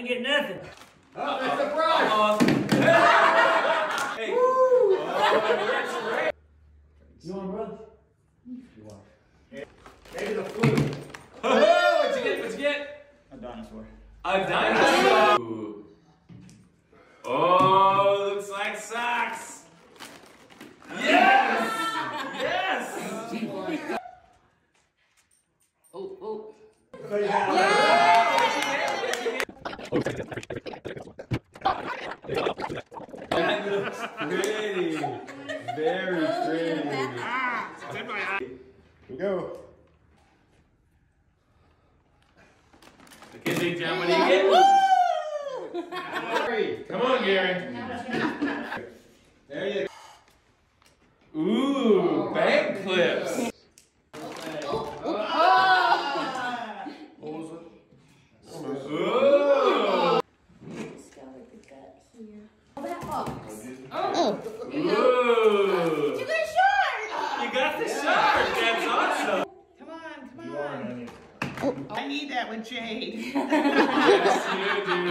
get nothing. Oh, that's a prize. Hey. You want, bro? You want? Maybe the flute. What'd you get? What'd you get? A dinosaur. A dinosaur. Ooh. Oh, looks like socks. Yes! Yes! Oh. That looks pretty. Very pretty. It's in my eye. Here we go. The kissing jam, what do you get? Come on, Gary. There you go. Ooh, bank clips. What was it? Ooh. It's got like the gut here. Oh, that box. Ooh. You got a shark! You got the shark. That's awesome. Come on, come You on. are in it. I need that with Jade. Yes, you do.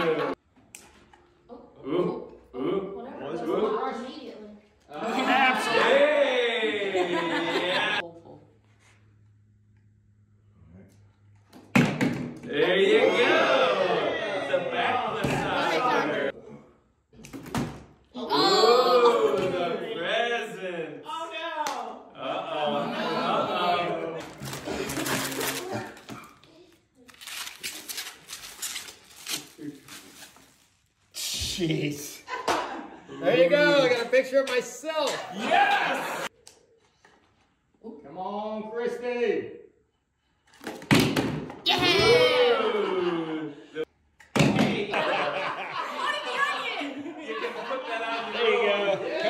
Ooh. Ooh. Whatever. What is It good? was ours immediately. Hey! Yeah. There you go. The back of the side. Ooh, the present. Oh no! Uh-oh. Jeez. There you go. I got a picture of myself. Yes! Come on, Christy. Ooh. Hey! You can put that on. There you go.